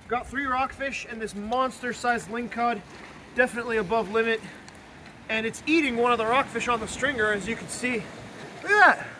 Got 3 rockfish and this monster-sized lingcod, definitely above limit. And it's eating one of the rockfish on the stringer, as you can see. Look at that!